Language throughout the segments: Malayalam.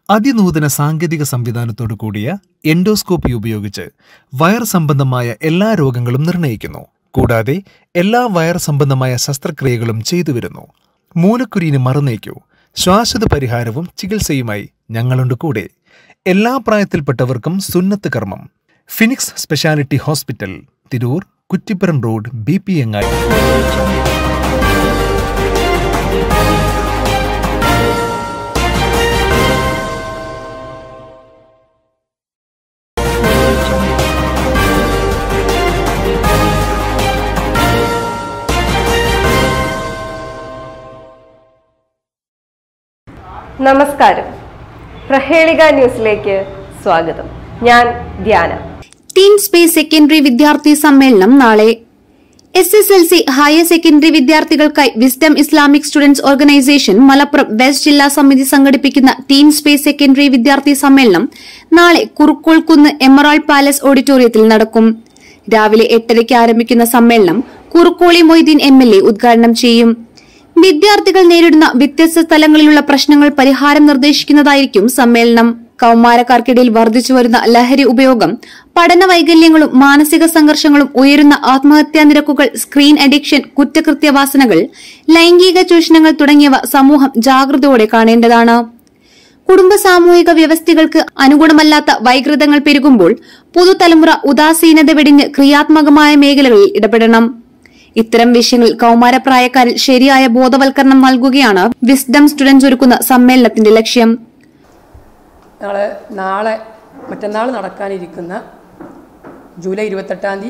അതിനൂതന സാങ്കേതിക സംവിധാനത്തോടു കൂടിയ എൻഡോസ്കോപ്പി ഉപയോഗിച്ച് വയർ സംബന്ധമായ എല്ലാ രോഗങ്ങളും നിർണ്ണയിക്കുന്നു. കൂടാതെ എല്ലാ വയർ സംബന്ധമായ ശസ്ത്രക്രിയകളും ചെയ്തുവരുന്നു. മൂലക്കുരുവിന് മറുനീക്കൂ. ശാശ്വത പരിഹാരവും ചികിത്സയുമായി ഞങ്ങളുണ്ട് കൂടെ. എല്ലാ പ്രായത്തിൽപ്പെട്ടവർക്കും സുന്നത്ത് കർമ്മം. Phoenix speciality hospital, Tirur, Kuttippuram road, BP Angadi. നമസ്കാരം, പ്രഹേളിക ന്യൂസിലേക്ക് സ്വാഗതം. ഞാൻ ധ്യാന. ടീൻ സ്പേസ് സെക്കൻഡറി വിദ്യാർത്ഥി സമ്മേളനം നാളെ. SSLC ഹയർ സെക്കൻഡറി വിദ്യാർത്ഥികൾക്കായി Wisdom Islamic Students Organisation Malappuram West ജില്ലാ സമിതി സംഘടിപ്പിക്കുന്ന ടീൻ സ്പേസ് സെക്കൻഡറി വിദ്യാർത്ഥി സമ്മേളനം നാളെ കുറുക്കോൾക്കുന്ന് എമറാൾഡ് പാലസ് ഓഡിറ്റോറിയത്തിൽ നടക്കും. രാവിലെ 8:30 ആരംഭിക്കുന്ന സമ്മേളനം കുറുക്കോളി മൊയ്തീൻ MLA ഉദ്ഘാടനം ചെയ്യും. വിദ്യാർത്ഥികൾ നേരിടുന്ന വ്യത്യസ്ത തലങ്ങളിലുള്ള പ്രശ്നങ്ങൾ പരിഹാരം നിർദ്ദേശിക്കുന്നതായിരിക്കും സമ്മേളനം. കൌമാരക്കാർക്കിടയിൽ വർദ്ധിച്ചുവരുന്ന ലഹരി ഉപയോഗം, പഠന വൈകല്യങ്ങളും മാനസിക സംഘർഷങ്ങളും, ഉയരുന്ന ആത്മഹത്യാ നിരക്കുകൾ, സ്ക്രീൻ അഡിക്ഷൻ, കുറ്റകൃത്യവാസനകൾ, ലൈംഗിക ചൂഷണങ്ങൾ തുടങ്ങിയവ സമൂഹം ജാഗ്രതയോടെ കാണേണ്ടതാണ്. കുടുംബ സാമൂഹിക വ്യവസ്ഥകൾക്ക് അനുഗുണമല്ലാത്ത വൈകൃതങ്ങൾ പെരുകുമ്പോൾ പുതുതലമുറ ഉദാസീനത വെടിഞ്ഞ് ക്രിയാത്മകമായ മേഖലകളിൽ ഇടപെടണം. ഇത്തരം വിഷയങ്ങളിൽ കൌമാരപ്രായക്കാരിൽ ശരിയായ ബോധവൽക്കരണം നൽകുകയാണ് വിസ്ഡം സ്റ്റുഡൻസ് ഒരുക്കുന്ന സമ്മേളനത്തിന്റെ ലക്ഷ്യം. മറ്റന്നാൾ നടക്കാനിരിക്കുന്ന ജൂലൈ 28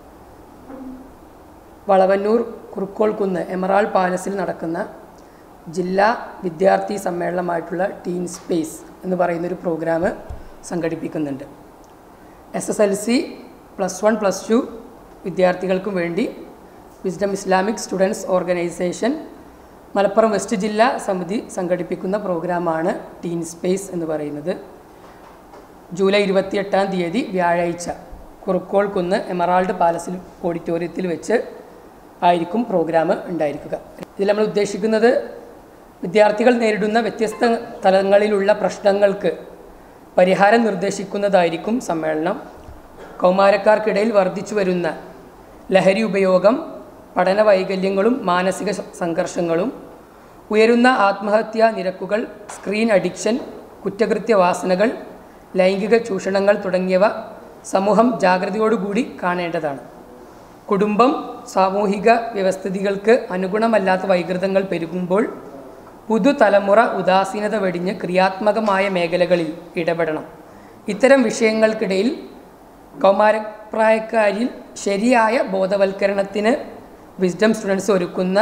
വളവന്നൂർ കുറുക്കോൾക്കുന്ന് എമറാൾഡ് പാലസിൽ നടക്കുന്ന ജില്ലാ വിദ്യാർത്ഥി സമ്മേളനമായിട്ടുള്ള ടീൻ സ്പേസ് എന്ന് പറയുന്നൊരു പ്രോഗ്രാം സംഘടിപ്പിക്കുന്നുണ്ട്. SSLC +1 +2 വിദ്യാർത്ഥികൾക്കും വേണ്ടി Wisdom Islamic Students Organisation Malappuram West ജില്ലാ സമിതി സംഘടിപ്പിക്കുന്ന പ്രോഗ്രാമാണ് ടീൻ സ്പേസ് എന്ന് പറയുന്നത്. ജൂലൈ 28 വ്യാഴാഴ്ച കുറുക്കോൾക്കുന്ന് എമറാൾഡ് പാലസിൽ ഓഡിറ്റോറിയത്തിൽ വെച്ച് ആയിരിക്കും പ്രോഗ്രാം ഉണ്ടായിരിക്കുക. ഇതിൽ നമ്മൾ ഉദ്ദേശിക്കുന്നത് വിദ്യാർത്ഥികൾ നേരിടുന്ന വ്യത്യസ്ത തലങ്ങളിലുള്ള പ്രശ്നങ്ങൾക്ക് പരിഹാരം നിർദ്ദേശിക്കുന്നതായിരിക്കും സമ്മേളനം. കൗമാരക്കാർക്കിടയിൽ വർദ്ധിച്ചു വരുന്ന ലഹരി ഉപയോഗം, പഠന വൈകല്യങ്ങളും മാനസിക സംഘർഷങ്ങളും, ഉയരുന്ന ആത്മഹത്യാ നിരക്കുകൾ, സ്ക്രീൻ അഡിക്ഷൻ, കുറ്റകൃത്യവാസനകൾ, ലൈംഗിക ചൂഷണങ്ങൾ തുടങ്ങിയവ സമൂഹം ജാഗ്രതയോടുകൂടി കാണേണ്ടതാണ്. കുടുംബം, സാമൂഹിക വ്യവസ്ഥിതികൾക്ക് അനുഗുണമല്ലാത്ത വൈകൃതങ്ങൾ പെരുകുമ്പോൾ പുതുതലമുറ ഉദാസീനത വെടിഞ്ഞ് ക്രിയാത്മകമായ മേഖലകളിൽ ഇടപെടണം. ഇത്തരം വിഷയങ്ങൾക്കിടയിൽ കൗമാരപ്രായക്കാരിൽ ശരിയായ ബോധവൽക്കരണത്തിന് വിസ്ഡം സ്റ്റുഡൻസ് ഒരുക്കുന്ന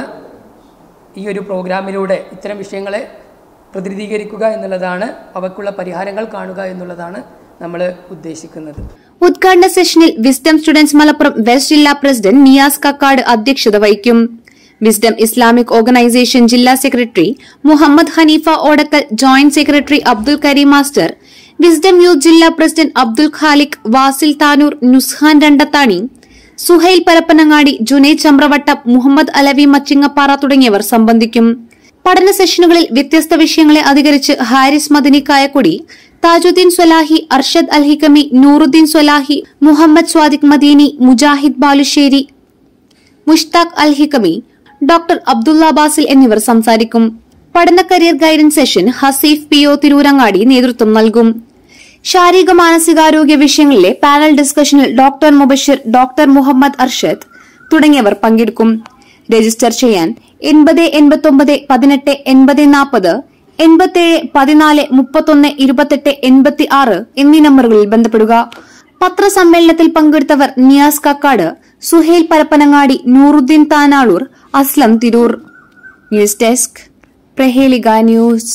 ഈ ഒരു പ്രോഗ്രാമിലൂടെ ഇത്തരം വിഷയങ്ങളെ പ്രതിനിധീകരിക്കുക എന്നുള്ളതാണ്, അവയ്ക്കുള്ള പരിഹാരങ്ങൾ കാണുക എന്നുള്ളതാണ് നമ്മൾ ഉദ്ദേശിക്കുന്നത്. ഉദ്ഘാടന സെഷനിൽ വിസ്ഡം സ്റ്റുഡൻസ് മലപ്പുറം വെസ്റ്റ് ജില്ലാ പ്രസിഡന്റ് നിയാസ് കക്കാട് അധ്യക്ഷത വഹിക്കും. വിസ്ഡം ഇസ്ലാമിക് ഓർഗനൈസേഷൻ ജില്ലാ secretary Muhammad Haneefa Odakkal, joint secretary Abdul Kareem master, Wisdom Youth ജില്ലാ പ്രസിഡന്റ് അബ്ദുൽ ഖാലിഖ്, വാസിൽ താനൂർ, നുസ്ഹാൻ രണ്ടത്താണി, സുഹൈൽ പരപ്പനങ്ങാടി, ജുനൈദ് ചമ്രവട്ടം, മുഹമ്മദ് അലവി മച്ചിങ്ങപ്പാറ തുടങ്ങിയവർ സംബന്ധിക്കും. പഠന സെഷനുകളിൽ വ്യത്യസ്ത വിഷയങ്ങളെ അധികരിച്ച് ഹാരിസ് മദനി കായക്കൊടി, താജുദ്ദീൻ സ്വലാഹി, അർഷദ് അൽഹിക്കമി, നൂറുദ്ദീൻ സ്വലാഹി, മുഹമ്മദ് സ്വാദിഖ് മദീനി, മുജാഹിദ് ബാലുശ്ശേരി, മുഷ്താഖ് അൽഹിക്കമി, ഡോക്ടർ അബ്ദുള്ള ബാസിൽ എന്നിവർ സംസാരിക്കും. പഠന career guidance session Haseef PO Tirurangadi നേതൃത്വം നൽകും. ശാരീരിക മാനസികാരോഗ്യ വിഷയങ്ങളിലെ പാനൽ ഡിസ്കഷനിൽ ഡോക്ടർ മുബഷിർ, ഡോക്ടർ മുഹമ്മദ് അർഷദ് തുടങ്ങിയവർ പങ്കെടുക്കും. രജിസ്റ്റർ ചെയ്യാൻ 80 89 18 80 40, 87 14 31 28 86 എന്നീ നമ്പറുകളിൽ ബന്ധപ്പെടുക. പത്രസമ്മേളനത്തിൽ പങ്കെടുത്തവർ Niyas Kakkad, Suhail Parappanangadi, Nooruddin Tanalur, Aslam Tirur. News desk, Prahelika news.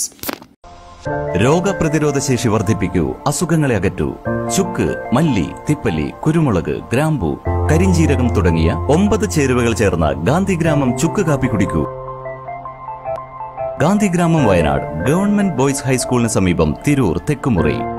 രോഗപ്രതിരോധ ശേഷി വർദ്ധിപ്പിക്കൂ, അസുഖങ്ങളെ അകറ്റൂ. ചുക്ക്, മല്ലി, തിപ്പല്ലി, കുരുമുളക്, ഗ്രാമ്പു, കരിഞ്ജീരകം തുടങ്ങിയ 9 ചേരുവകൾ ചേർന്ന ഗാന്ധിഗ്രാമം ചുക്ക് കാപ്പി കുടിക്കൂ. ഗാന്ധിഗ്രാമം, വയനാട്, ഗവൺമെന്റ് ബോയ്സ് ഹൈസ്കൂളിന് സമീപം, തിരൂർ തെക്കുമുറി.